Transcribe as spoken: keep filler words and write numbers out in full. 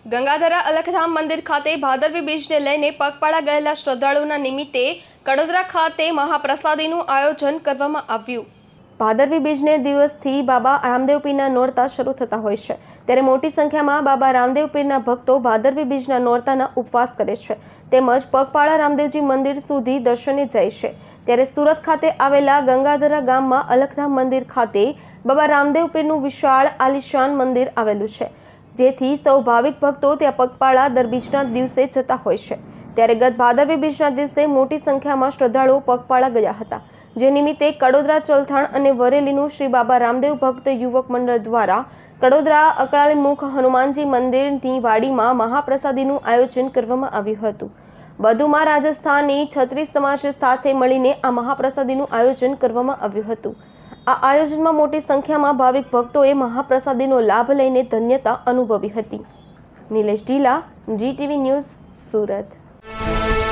ગંગાધરા અલખધામ મંદિર ખાતે ભાદરવી બીજને લઈને પગપાળા ગયેલા શ્રદ્ધાળુઓના નિમિત્તે કડોદરા ખાતે મહાપ્રસાદીનું આયોજન કરવામાં આવ્યું। ભાદરવી બીજને દિવસથી બાબા રામદેવ પીરના નોરતા શરૂ થતા હોય છે, ત્યારે મોટી સંખ્યામાં બાબા રામદેવ પીરના ભક્તો ભાદરવી બીજના નોરતાના ઉપવાસ કરે છે તેમજ પગપાળા રામદેવજી મંદિર સુધી દર્શને જાય છે। ત્યારે સુરત ખાતે આવેલા ગંગાધરા ગામમાં અલખધામ મંદિર ખાતે બાબા રામદેવ પીરનું વિશાળ આલિશાન મંદિર આવેલું છે, જેથી સૌ ભાવિક ભક્તો ત્યાં પગપાળા દર બીજના દિવસે જતા હોય છે। ત્યારે ગત ભાદરવી બીજના દિવસે મોટી સંખ્યામાં શ્રદ્ધાળુઓ પગપાળા ગયા હતા, જે નિમિત્તે કડોદરા ચલથાણ અને વરેલીનું શ્રી બાબા રામદેવ ભક્ત યુવક મંડળ દ્વારા કડોદરા અકળાળીમુખ હનુમાનજી મંદિરની વાડીમાં મહાપ્રસાદીનું આયોજન કરવામાં આવ્યું હતું। વધુમાં રાજસ્થાનની છત્રીસ સમાજ સાથે મળીને આ મહાપ્રસાદીનું આયોજન કરવામાં આવ્યું હતું। આ આયોજનમાં મોટી સંખ્યામાં ભાવિક ભક્તોએ મહાપ્રસાદીનો લાભ લઈને ધન્યતા અનુભવી હતી। નિલેશ ઢીલા, જી ટીવી ન્યૂઝ, સુરત।